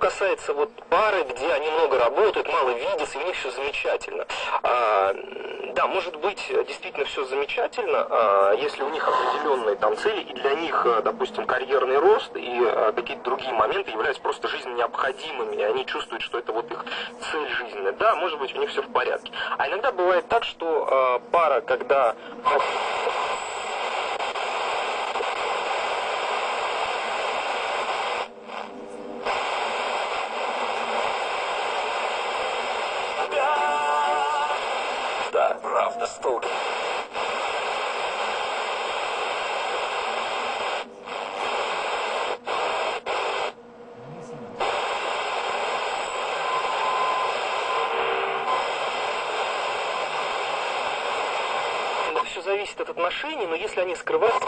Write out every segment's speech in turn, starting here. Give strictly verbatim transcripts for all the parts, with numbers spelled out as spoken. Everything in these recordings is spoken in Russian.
касается вот пары, где они много работают, мало видятся, и у них все замечательно. А, да, может быть, действительно все замечательно, а, если у них определенные там цели, и для них, допустим, карьерный рост и а, какие-то другие моменты являются просто жизненно необходимыми, и они чувствуют, что это вот их цель жизненная. Да, может быть, у них все в порядке. А иногда бывает так, что а, пара, когда... Да, правда, столько. Все зависит от отношений, но если они скрывают...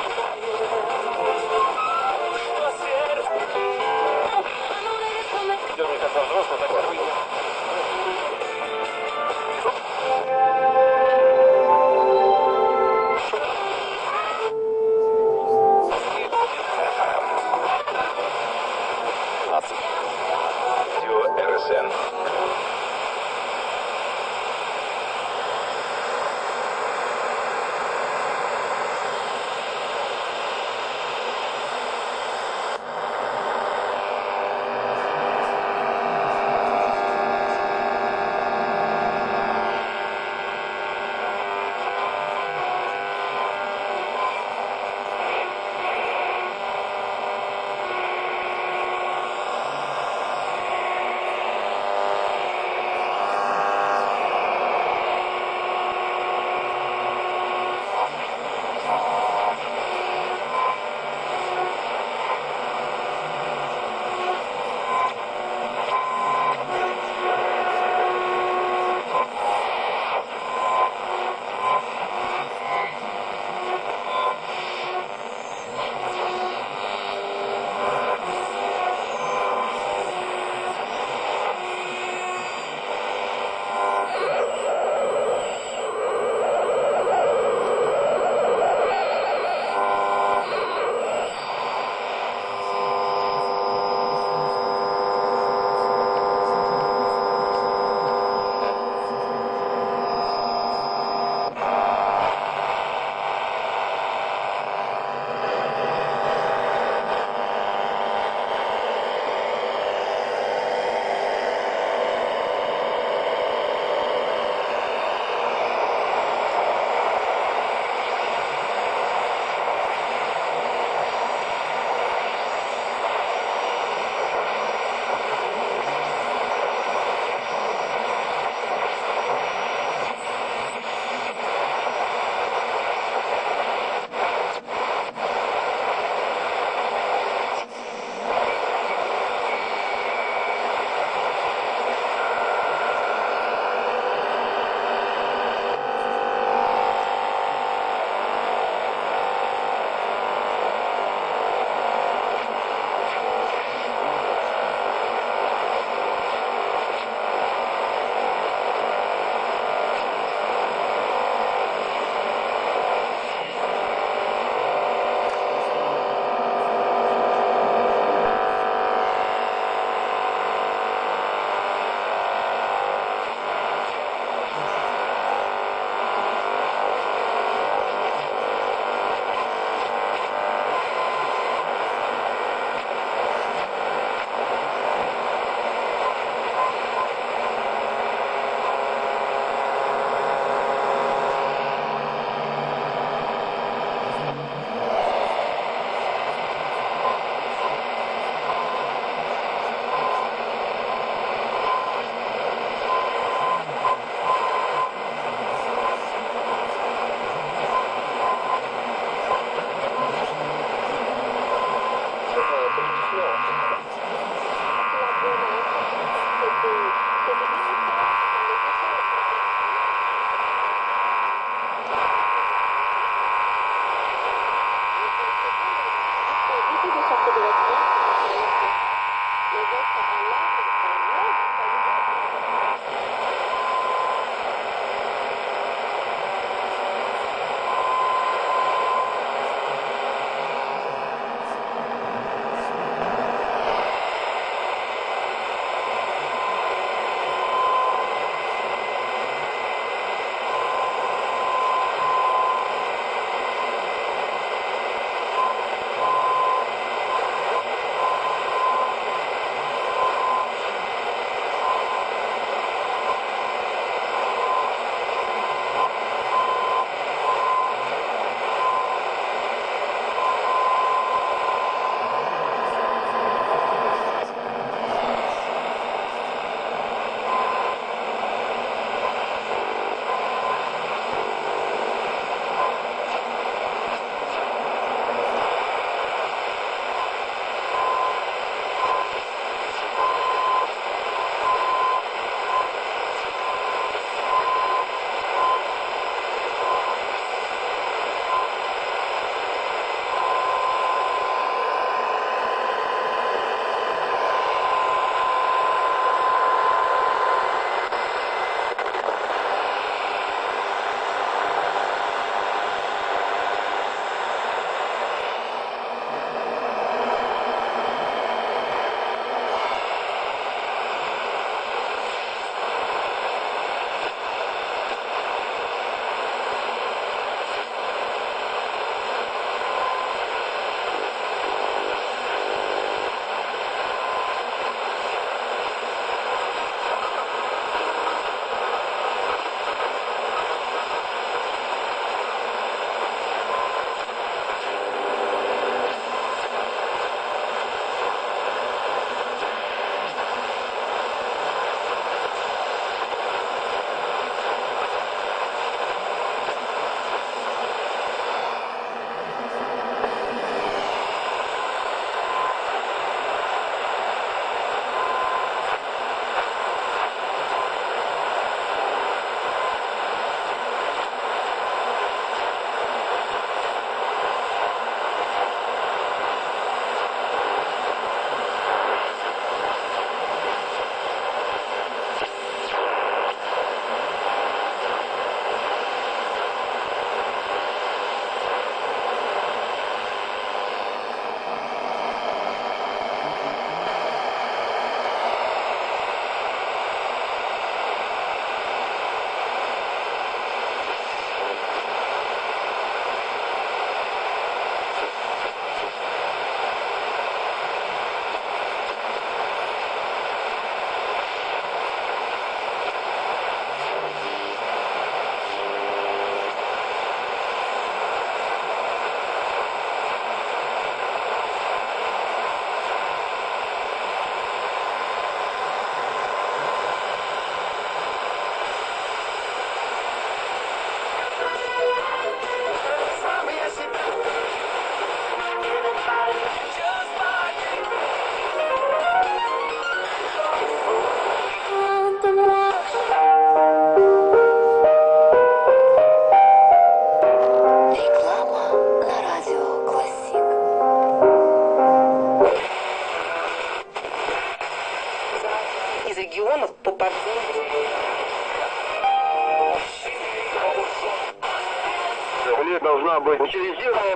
должна быть утилизирована.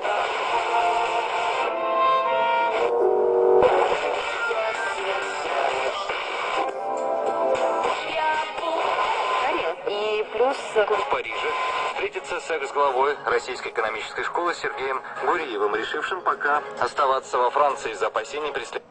И плюс... В Париже встретится с экс-главой Российской экономической школы Сергеем Гуриевым, решившим пока оставаться во Франции из-за опасений преследования.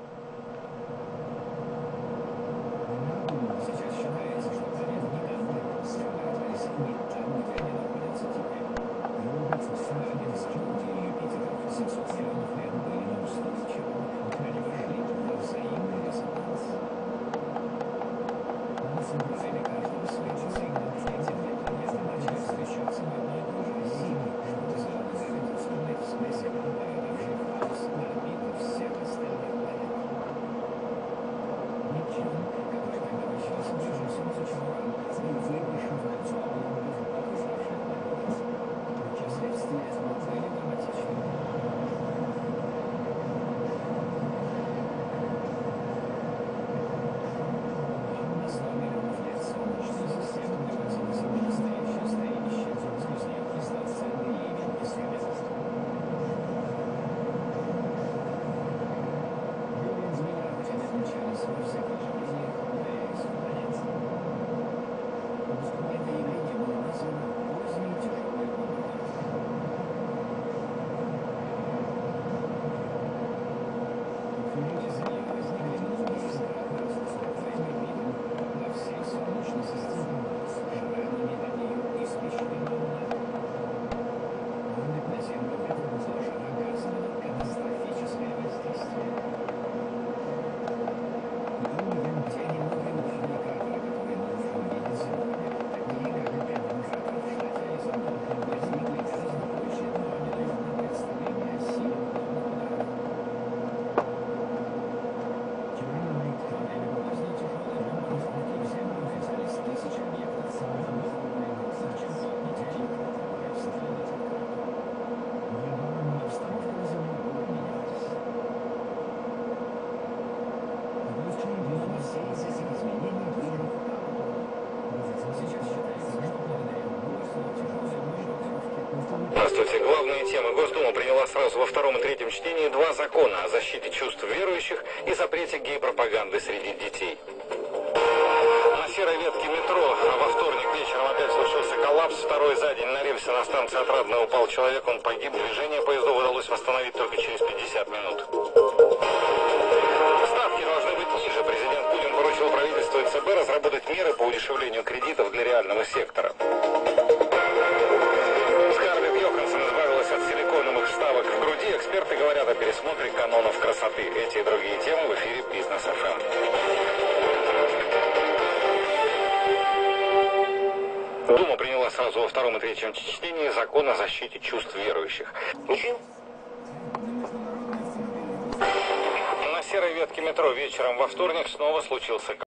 Здравствуйте. Главные темы. Госдума приняла сразу во втором и третьем чтении два закона о защите чувств верующих и запрете гей-пропаганды среди детей. На серой ветке метро во вторник вечером опять случился коллапс. Второй за день на рельсе на станции Отрадная упал человек, он погиб. Движение поездов удалось восстановить только через пятьдесят минут. Ставки должны быть ниже. Президент Путин поручил правительству и ЦБ разработать меры по удешевлению кредитов для реального сектора. От силиконовых вставок в груди эксперты говорят о пересмотре канонов красоты. Эти и другие темы в эфире Бизнес эф эм. Дума приняла сразу во втором и третьем чтении закон о защите чувств верующих. На серой ветке метро вечером во вторник снова случился